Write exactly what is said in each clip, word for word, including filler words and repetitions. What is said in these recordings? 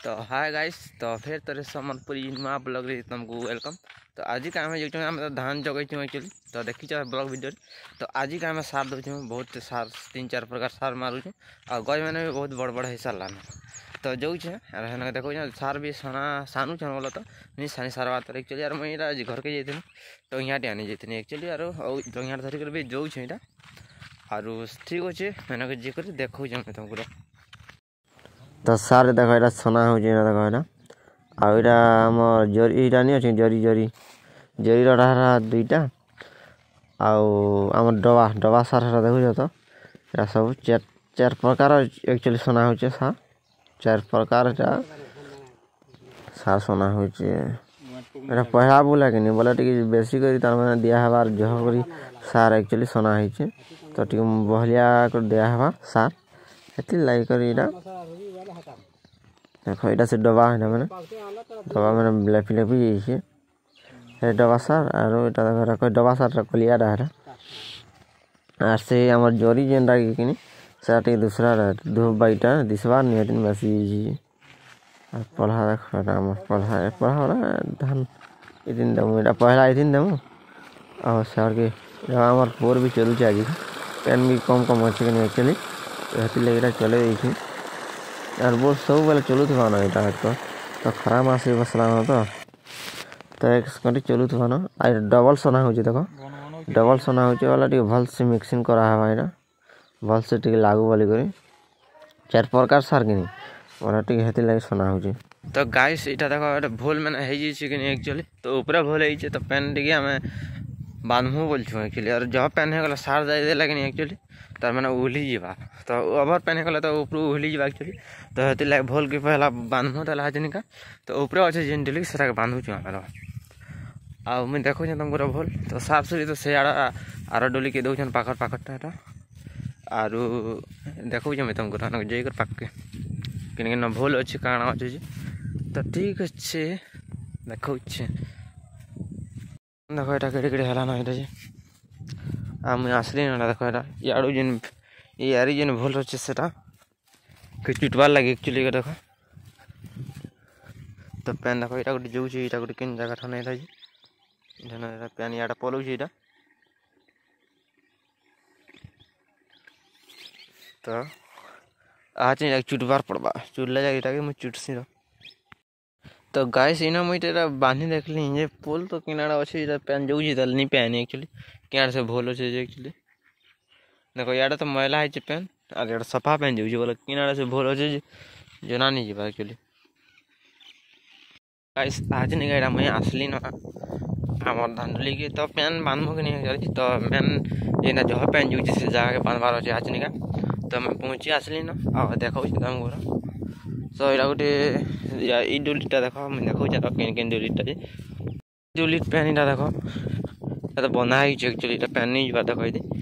तो hi guys, तो फिर तोरे सम्बलपुरी नुआ ब्लॉग रे तुमको वेलकम। तो आज का आम जो आम धान जगै एक्चुअली तो देखी ब्लॉग वीडियो। तो आज का आम सार दे बहुत सार तीन चार प्रकार सार मारूँ और गज मैंने भी बहुत बड़ बड़ हो सारान। तो जो देखो सार भी सना सानू छन बोला तो नहीं सानी सार बात एक्चुअली यार मुझे आज घर के जाती तो यहाँ आनी जाती एक्चुअली यार यहाँ धरिक भी जो यहाँ आर ठीक अच्छे मैंने जी कर देखो तुमको। तो सारे देखो ये सोना हो देखो ये आईटा आम जरी नहीं अच्छे जरी जरी जरी रहा दुईटा आम डबा डबा सार देखुच तो ये सब चार चार प्रकार एक्चुअली सोना हो सार चार प्रकार सार सोना हो पहला बोला कि नहीं बोला टी बेसी कर दिहबार जह कर सार एक्चुअली सोना हो तो टी बहलिया कर दिहबा सार से लगे कर देखो ये से डबा है मैंने डबा मैंने लेपी लेपी जाइए डबा सार और देखो डबा सार कलिया रहा और से आम जरी जेन कि से दूसरा दो बाईटा दिशबार नहीं बेसी और पढ़ा देखो आम पढ़ा पढ़ा धान इतनी देमु ये पहला इतनी देमु और सर के आम बोर भी चलुचे आज पेन भी कम कम अच्छे कि एक्चुअली तो लगे चले और वो सब बेले चलू था ना यहाँ तो तो खरा मास बसला तो तो एक घंटे चलू था ना आई डबल सोना हो देखो डबल सोना हो वाला टी भल से मिक्सिंग करा है यहाँ भल से टी लागू बोली कर चार प्रकार सार कि वाला टी हेती लगे सोना हो। तो गाइस इटा देखो भूल मैंने एक्चुअली तो ऊपर भूल है तो पेन टी आम बांधमु बोल एक्चुअली और जहाँ पेन हो गला सार दे लगे एक्चुअली तार मैंने उहली जावा तो ओवर पेन गला तो ऊपर उहली जा एक्चुअली तो हेती लगे भूल के पहला बांधमु तो लाजनिका तो ऊपर अच्छे जेन डेली से बांधुचु आम आ मुझे देखो तुमको भूल तो साफ सुरी तो से आर डोली के दौन पाखर पाखरटा आर देखो मुझे तुमको जाकर पाके कि भूल अच्छे काण अच्छे तो ठीक अच्छे देखो देखो यहाँ कड़े कड़े है ना ये आ मुझे आसली ना देखो यहाँ यार जेन यारी जेन भूल अच्छे से कि चुटबार लगे एक्चुअली देखो तो पेन देखो यहाँ गोटे जो यहाँ गोटे किन जगह नहीं था पेन यहाँ पलौ यहाँ तो आज चुटबार पड़वा चुटला जाए मुझे चुटसी तो गाइस इना मुझे बांधी देखली जे पोल तो किनारा अच्छे पेन जो नहीं पेन एक्चुअली किनारे से भूल अच्छे एक्चुअली देखो यार तो मैला है पेन और यार सफा पेन जो बोले किनारे से भूल अच्छे जना नहीं जा एक्चुअली गाइस आज नहीं गया मुझे आसली ना आम धानडली के तो पेन बांधमु कि नहीं तो मेन ये जहाँ पेन जो जगह के बांधबार अच्छे आज नहीं तो मैं पहुँची आसली ना और देखो तुमको तो यहाँ गोटे डोलीटा देख मुझे देखा कि केन डोलीटा डोली पेन यहाँ देख तो बना है एक्चुअली पेन नहीं जा देख ये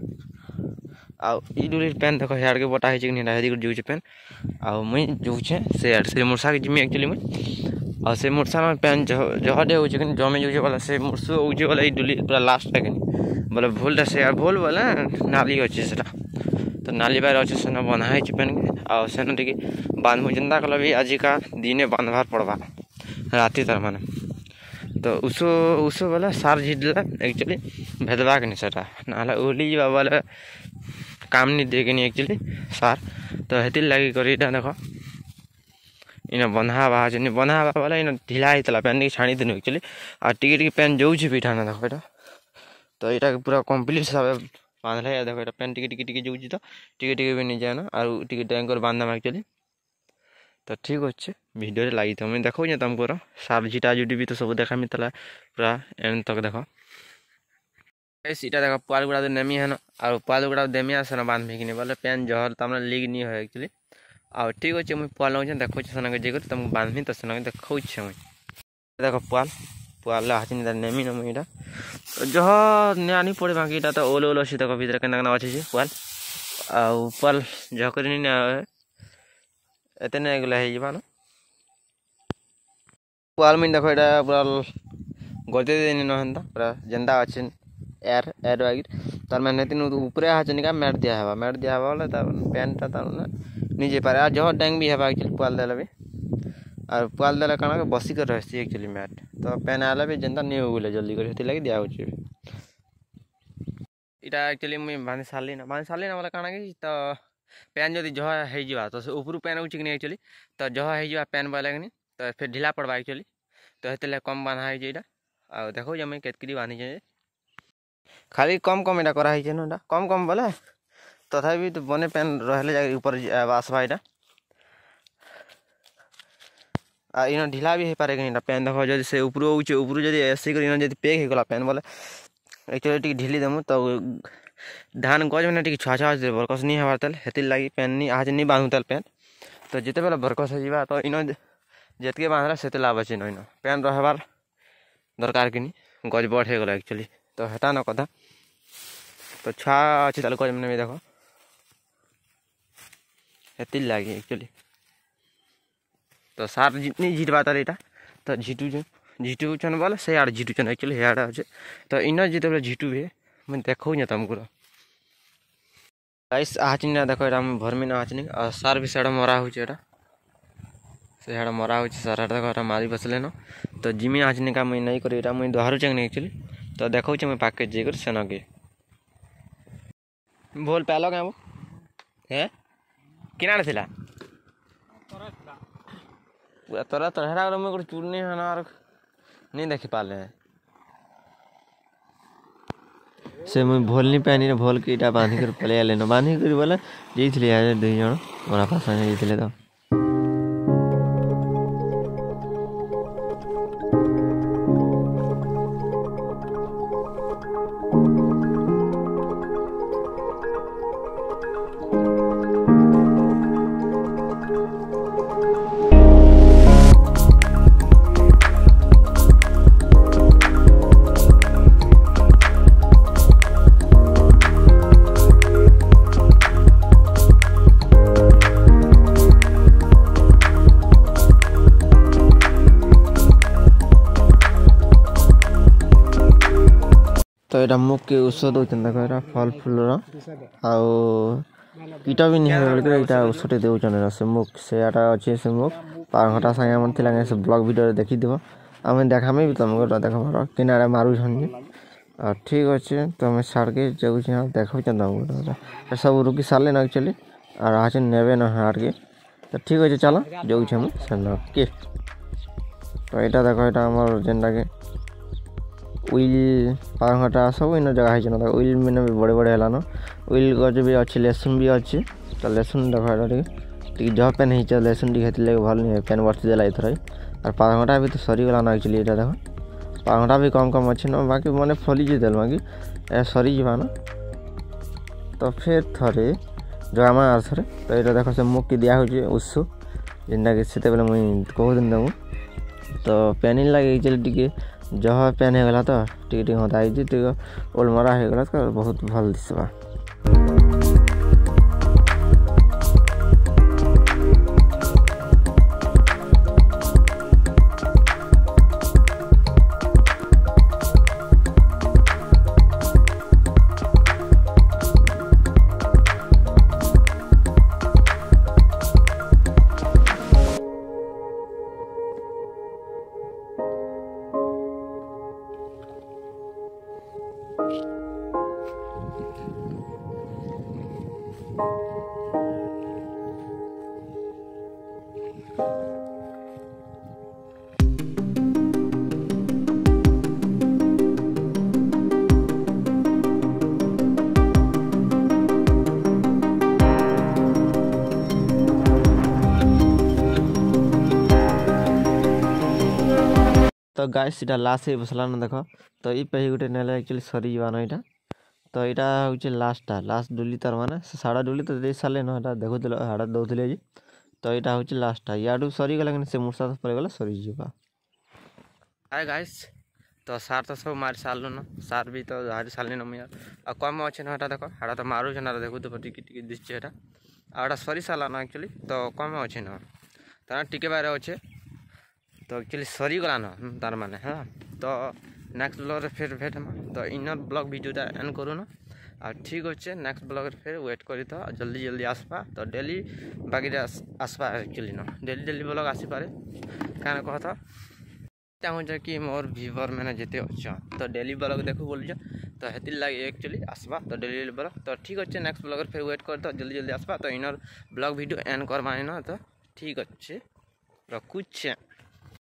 आई डोली पेन देख यार के बटा है जो पेन आ मुई जो से से मुर्सा के जिमी एक्चुअली मुई और से मुर्सा में पेन जहाँ डे हो जमे जो वाला से मुर्सु हो वाला डोली पूरा लास्ट है बोले भूल से यार भूल बोले नाली अच्छे से तो नाली बार अच्छे से बना है पेन के और से टी बांधमु जिंदा कल भी आज का दिने बांधबार पड़वा राति तार माने तो उसो उसो बोले सार झीडला एक्चुअली भेदबा के नहीं सेटा ना उहली जा बोले काम नहीं दे नहीं एक्चुअली सार तो हेती लगी कर देखो इन बंधा बा नहीं बंधा बा बोले इन ढिला होता पेन टी छाणी देनु एक्चुअली और टी टी पेन जो पिठा ना देखो यहाँ तो यहाँ पूरा कम्प्लीट सब बांधला है देखो पेन टी टी टी जो तो टी टी भी नहीं जाए ना और टी टैंकर बांधा एक्चुअली तो ठीक अच्छे भिडियो लगी तो मुझे देखो तुमको सार झीटा जुटी भी तो सब देखा मिलता पूरा एंड तक देखो सीटा देखो पाल गुड़ा तो नेमी है ना और पाल गुड़ा देमी आसे ना बांध भी बोले पेन जहर तमाम लीक नहीं है एक्चुअली और ठीक अच्छे मुझे पाल देखो सेना जी तुमको बांधमी तो सेना देखो मुझे देखो पाल पाल हाथ नेमी ना मुझे जह नहीं पड़े बाकी तो ओल ओल अच्छे देखो भीतर के अच्छे पाल आउ पाल जह कर एते नहीं गला है ना पाल में देखो यहाँ पूरा गते देनी ना पूरा जेंदा अच्छे एयर एयर वगैरह तार मैंने तीन ऊपर हाथ मैट दिया मैट दिया बोले पेनटा निजे पारे जहाँ डैंग भी है एक्चुअली पाल देला भी और पुआल देला काना बसी कर रहसी एक्चुअली मैट तो पेन आला भी जनता नहीं होगले जल्दी कर हेती लगी दिया होचे इटा एक्चुअली मुई बांधि सारली ना बांधि सारली ना वाला काना कि तो पेन जदि जहा हे जिवा तो ऊपर पेन होची कि एक्चुअली तो जहा हे जिवा पेन बाला कि तो फिर ढिला पड़वा एक्चुअली तो हेते कम बांधा है जेटा आ देखो जे मैं केतकरी बांधी जे खाली कम कम एटा करा है ना कम कम बोले तथापि तो बने पेन रहले जाके ऊपर आसबा एटा आ इन ढिला भी हो पारे कि पेन देखो जब से ऊपर होचे ऊपर जब ऐसे कर इन जब पेक हो गला पेन बोले एक्चुअली टी ढिली देमु तो धान गज मैंने टी छुआ छुआ दे बरकस नहीं हबार तल हेती लगी पेन नहीं आज नहीं बांधु तल पेन तो जिते बेला बरकस हो जावा तो इन जितके बांधला से लाभ अच्छे इन पेन रहबार दरकार कि गज बढ़ हो गला एक्चुअली तो हेटा न कथा तो छुआ अच्छे तल गज मैंने भी देखो हेती लगी एक्चुअली तो सार जितनी झीट बात है तो झीटू जो झीटू चन बोले से आड़ झीटू चन एक्चुअली हेड़ा अच्छे तो इन जिते बोले झीटू भी मैं देखो ना तुमको गाइस आचनी देखो एटा भरमी ना आचनी और सार भी सेड़ा मरा हो से हेड़ा मरा हो सार देखो मारी बसले न तो जिमी आचनी का मुई नहीं करी मुई दोहारू चंग एक्चुअली तो देखो मैं पाके जेकर सेना के भोल पैलो क्या वो है किनारे थिला तोरा तोहरा मुझे चूर्णी है ना नहीं देखी पाले से मुझे भोल नहीं पहनी भोल के इटा बांधी कर पले लेना बांधी कर बोले जाइए यार दुई जन मोरा पास जाइए तो तो यहाँ मुख के ଔଷଧ ଦଉଛନ୍ତି ଦେଖ ଏଟା ଫଳ ଫୁଲର ଆଉ ଇଟା ବି ନିହାତି ବୋଲିକି ଏଇଟା ଔଷଧ ଦେଉଛନ୍ତି ସେ ମୁଖ ସେଟା ଅଛି ସେ ମୁଖ ପାଘଟା ସାଙ୍ଗେ ଆମର ଥିଲା ସେ ବ୍ଲଗ ଭିଡ଼ିଓରେ ଦେଖିଥିବ ଆମେ ଦେખાମେ ବି ତମକୁ ଦେଖବାର କିନାରେ ମାରୁଛନ୍ତି ଆଉ ଠିକ୍ ଅଛି ତମେ ସାଡ଼କେ ଯାଉଛ ଦେଖଉଛ ତମକୁ ସବୁ ରୁକି ସାରିଲେ ନା ଆକ୍ଚୁଆଲି ଆଉ ଆଛି ନେବେ ନା ହାଡ଼କେ ତ ଠିକ୍ ଅଛି ଚାଲ ଯାଉଛେ ମୁଁ ସେନ କେ ତ ଏଇଟା ଦେଖ ଏଇଟା ଆମର ଯେନ୍ଟାକେ उइल पाघटा सब इन जगह है ना उइल मैंने भी बड़े बड़े है उइल गज भी अच्छे लेसुन भी अच्छे तो लेसुन देखा टी जह पेन हो लेसुन टी लगे भल नहीं पेन बर्ती देला इथर और पाघटा भी तो सरीगला ना एक्चुअली ये देख पाघटा भी कम कम अच्छे ना बाकी मैंने फली देल बाकी सरी जा ना तो फिर थे जमा आर थे तो ये देख से मुख की दिया उत्सु जेनटा कि से मुझे कहून तुमको तो पेन लगे एक्चुअली टी जह पेन हो गला तो टी टी होता है टी ओल मरा हो गला तो बहुत भल दिसवा तो गाइस इटा लास्ट बसला ना देख तो ये पे गोटे ना एक्चुअली सरी जान यहाँ तो यहाँ हूँ लास्टा लास्ट डुली तार मैंने साड़ा डुली तो दे सारे ना देखु हाड़ा दौले आज तो यहाँ हूँ लास्टा याडू सरीगला कि से मूर्सा पड़गला सरीजा हाय गाइस तो सार तो सब मारी सारू ना सार भी तो हारी सारे ना मुझे आ कम अच्छे ना देख हाड़ा तो मारू ना देखु तो टी टी दिशे यहाँ आड़ा सरी सारा ना एक्चुअली तो कम अच्छे ना तो टिके बारे अच्छे तो एक्चुअली सरीगला ना तार माने हाँ तो नेक्स्ट ब्लॉग फिर भेट तो इन ब्लॉग वीडियोटा एंड करूँ ना आ ठीक अच्छे नेक्स्ट ब्लॉग फिर वेट करी तो जल्दी जल्दी आसपा तो डेली बाकी आसपा एक्चुअली ना डेली डेली ब्लॉग आसी पारे क्या कहता चाहूँ कि मोर व्यूवर मैंने जिते अच्छा तो डेली ब्लॉग देखो बोल तो हेतिर लगे एक्चुअली आसबा तो डेली ब्लॉग तो ठीक अच्छे नेक्स्ट ब्लॉगर फिर वेट कर तो जल्दी जल्दी आसबा तो इनर ब्लॉग वीडियो एंड करवा तो ठीक अच्छे रखुचे।